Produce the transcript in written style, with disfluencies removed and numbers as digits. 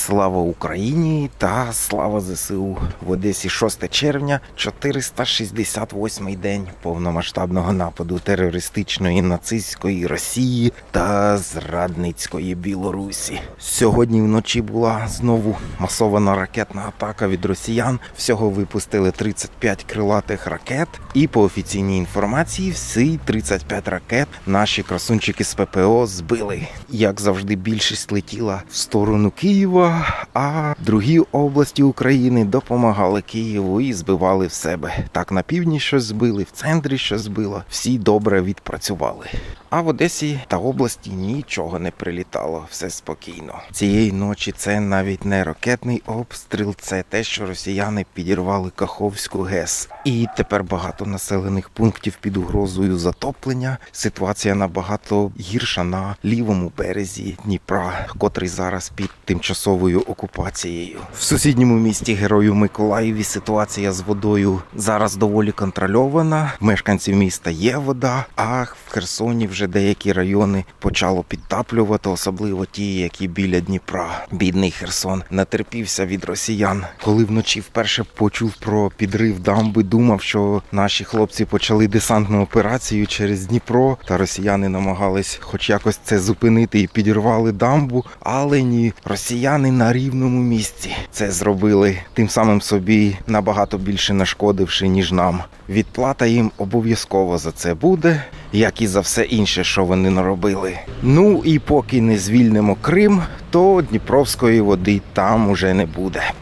Слава Україні та слава ЗСУ! В Одесі 6 червня, 468-й день повномасштабного нападу терористичної нацистської Росії та зрадницької Білорусі. Сьогодні вночі була знову масована ракетна атака від росіян. Всього випустили 35 крилатих ракет і по офіційній інформації всі 35 ракет наші красунчики з ППО збили. Як завжди, більшість летіла в сторону Києва, а другі області України допомагали Києву і збивали в себе. Так, на півдні щось збили, в центрі щось збило. Всі добре відпрацювали. А в Одесі та області нічого не прилітало, все спокійно. Цієї ночі це навіть не ракетний обстріл, це те, що росіяни підірвали Каховську ГЕС. І тепер багато населених пунктів під угрозою затоплення. Ситуація набагато гірша на лівому березі Дніпра, котрий зараз під тимчасовою окупацією. В сусідньому місті Герою Миколаєві ситуація з водою зараз доволі контрольована. В мешканців міста є вода, а в Херсоні вже деякі райони почало підтаплювати, особливо ті, які біля Дніпра. Бідний Херсон натерпівся від росіян. Коли вночі вперше почув про підрив дамби, думав, що наші хлопці почали десантну операцію через Дніпро, та росіяни намагались хоч якось це зупинити і підірвали дамбу, але ні, росіяни на рівному місці це зробили, тим самим собі набагато більше нашкодивши, ніж нам. Відплата їм обов'язково за це буде, як і за все інше, що вони наробили. Ну і поки не звільнимо Крим, то Дніпровської води там уже не буде.